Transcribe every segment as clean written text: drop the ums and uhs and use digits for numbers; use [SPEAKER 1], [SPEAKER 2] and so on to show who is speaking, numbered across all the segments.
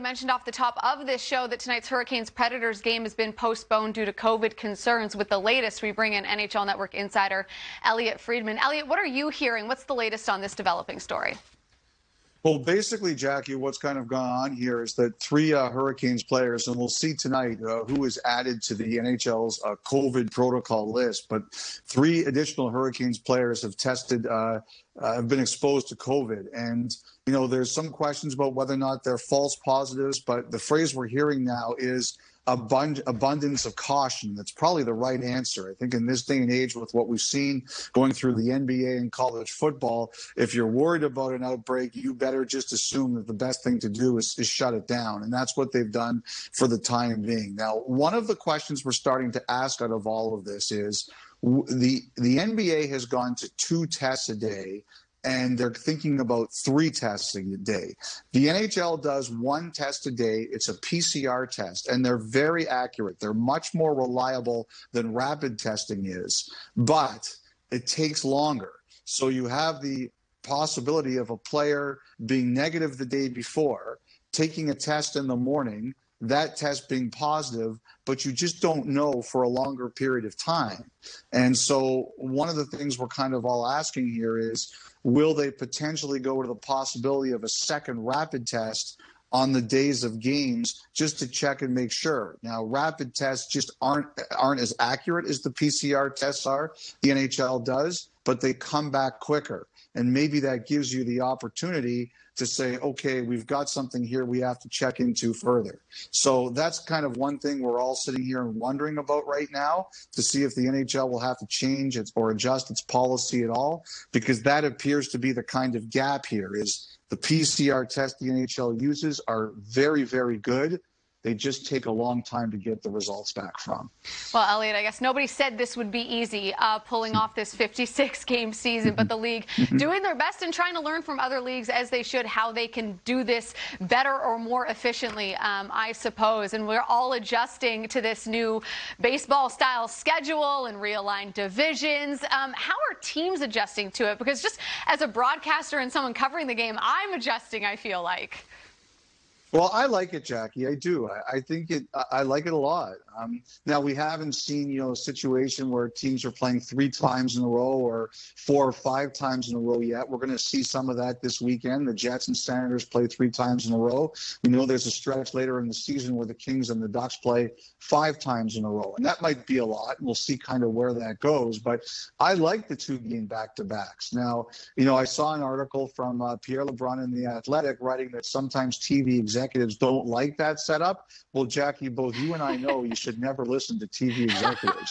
[SPEAKER 1] mentioned off the top of this show that tonight's Hurricanes-Predators game has been postponed due to COVID concerns. With the latest, we bring in NHL Network insider Elliotte Friedman. Elliotte, what are you hearing? What's the latest on this developing story?
[SPEAKER 2] Well, basically, Jackie, what's kind of gone on here is that three Hurricanes players, and we'll see tonight who is added to the NHL's COVID protocol list, but three additional Hurricanes players have have been exposed to COVID. And, you know, there's some questions about whether or not they're false positives, but the phrase we're hearing now is abundance of caution. That's probably the right answer. I think in this day and age, with what we've seen going through the NBA and college football, if you're worried about an outbreak, you better just assume that the best thing to do is shut it down. And that's what they've done for the time being. Now, one of the questions we're starting to ask out of all of this is the NBA has gone to 2 tests a day, and they're thinking about 3 tests a day. The NHL does 1 test a day. It's a PCR test, and they're very accurate. They're much more reliable than rapid testing is, but it takes longer. So you have the possibility of a player being negative the day before, taking a test in the morning, that test being positive, but you just don't know for a longer period of time. And so one of the things we're kind of all asking here is, will they potentially go to the possibility of a second rapid test on the days of games just to check and make sure? Now, rapid tests just aren't as accurate as the PCR tests are, the NHL does, but they come back quicker. And maybe that gives you the opportunity to say, okay, we've got something here we have to check into further. So that's kind of one thing we're all sitting here and wondering about right now, to see if the NHL will have to change it or adjust its policy at all, because that appears to be the kind of gap here. Is the PCR test the NHL uses are very, very good. They just take a long time to get the results back from.
[SPEAKER 1] Well, Elliotte, I guess nobody said this would be easy, pulling off this 56-game season, but the league doing their best and trying to learn from other leagues, as they should, how they can do this better or more efficiently, I suppose. And we're all adjusting to this new baseball-style schedule and realigned divisions. How are teams adjusting to it? Because just as a broadcaster and someone covering the game, I'm adjusting, I feel like.
[SPEAKER 2] Well, I like it, Jackie. I do. I think I like it a lot. Now, we haven't seen, a situation where teams are playing 3 times in a row or 4 or 5 times in a row yet. We're going to see some of that this weekend. The Jets and Senators play 3 times in a row. We know there's a stretch later in the season where the Kings and the Ducks play 5 times in a row. And that might be a lot. We'll see kind of where that goes. But I like the 2-game back-to-backs. Now, I saw an article from Pierre LeBrun in The Athletic writing that sometimes TV executives don't like that setup. Well, Jackie, both you and I know you should never listen to TV executives.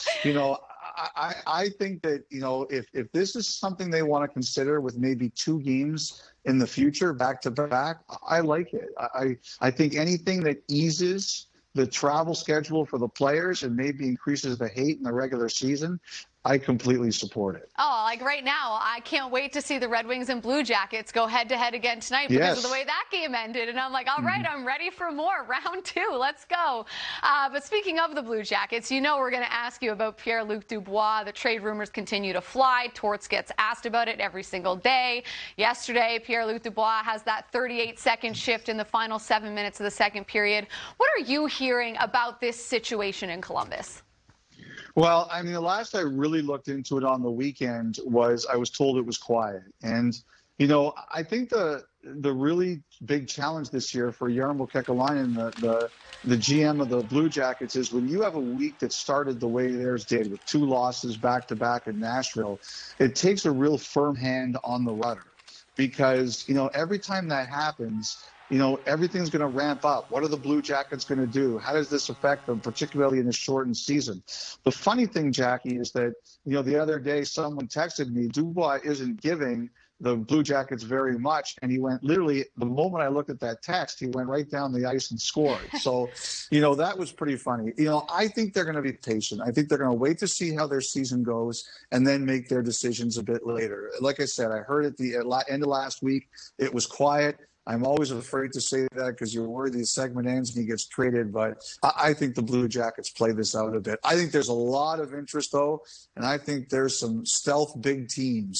[SPEAKER 2] I think that, if this is something they want to consider with maybe 2 games in the future, back to back, I like it. I think anything that eases the travel schedule for the players and maybe increases the hate in the regular season, I completely support it.
[SPEAKER 1] Oh, like right now, I can't wait to see the Red Wings and Blue Jackets go head-to-head again tonight because of the way that game ended. And I'm like, all right, I'm ready for more. Round 2, let's go. But speaking of the Blue Jackets, we're going to ask you about Pierre-Luc Dubois. The trade rumors continue to fly. Torts gets asked about it every single day. Yesterday, Pierre-Luc Dubois has that 38-second shift in the final 7 minutes of the second period. What are you hearing about this situation in Columbus?
[SPEAKER 2] Well, the last I really looked into it on the weekend was I was told it was quiet. And, I think the really big challenge this year for Jarmo Kekalainen, the GM of the Blue Jackets, is when you have a week that started the way theirs did, with 2 losses back-to-back in Nashville, it takes a real firm hand on the rudder. Because, every time that happens, everything's going to ramp up. What are the Blue Jackets going to do? How does this affect them, particularly in a shortened season? The funny thing, Jackie, is that, the other day someone texted me, Dubois isn't giving the Blue Jackets very much. And he went, literally, the moment I looked at that text, he went right down the ice and scored. So, that was pretty funny. I think they're going to be patient. I think they're going to wait to see how their season goes and then make their decisions a bit later. Like I said, I heard at the end of last week, it was quiet. I'm always afraid to say that because you're worried the segment ends and he gets traded. But I think the Blue Jackets play this out a bit. I think there's a lot of interest, though, and I think there's some stealth big teams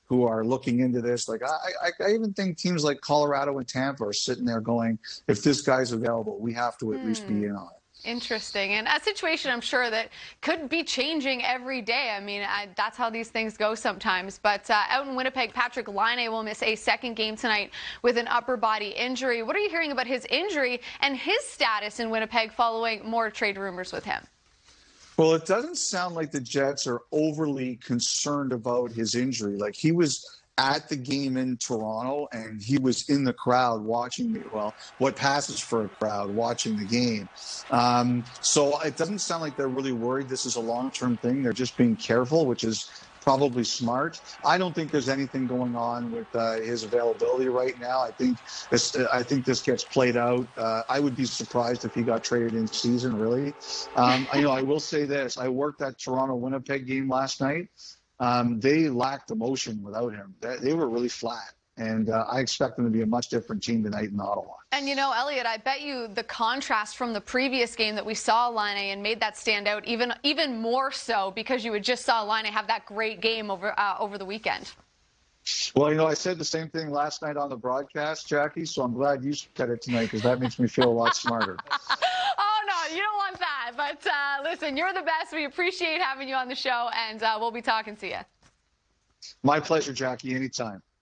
[SPEAKER 2] who are looking into this. Like I even think teams like Colorado and Tampa are sitting there going, if this guy's available, we have to at least be in on it.
[SPEAKER 1] Interesting. And a situation I'm sure that could be changing every day. I mean, that's how these things go sometimes. But out in Winnipeg, Patrik Laine will miss a second game tonight with an upper body injury. What are you hearing about his injury and his status in Winnipeg following more trade rumors with him?
[SPEAKER 2] Well, it doesn't sound like the Jets are overly concerned about his injury. Like, he was at the game in Toronto, and he was in the crowd watching what passes for a crowd watching the game. So it doesn't sound like they're really worried this is a long-term thing. They're just being careful, which is probably smart. I don't think there's anything going on with his availability right now. I think this gets played out. I would be surprised if he got traded in season, really. I will say this. I worked that Toronto-Winnipeg game last night. They lacked emotion without him. They were really flat. And I expect them to be a much different team tonight in Ottawa.
[SPEAKER 1] And, Elliot, I bet you the contrast from the previous game that we saw Laine and made that stand out even more so because you just saw Laine have that great game over the weekend.
[SPEAKER 2] Well, I said the same thing last night on the broadcast, Jackie, so I'm glad you said it tonight because that makes me feel a lot smarter.
[SPEAKER 1] Oh, no, you don't want that. But, listen, you're the best. We appreciate having you on the show, and we'll be talking to you.
[SPEAKER 2] My pleasure, Jackie, anytime.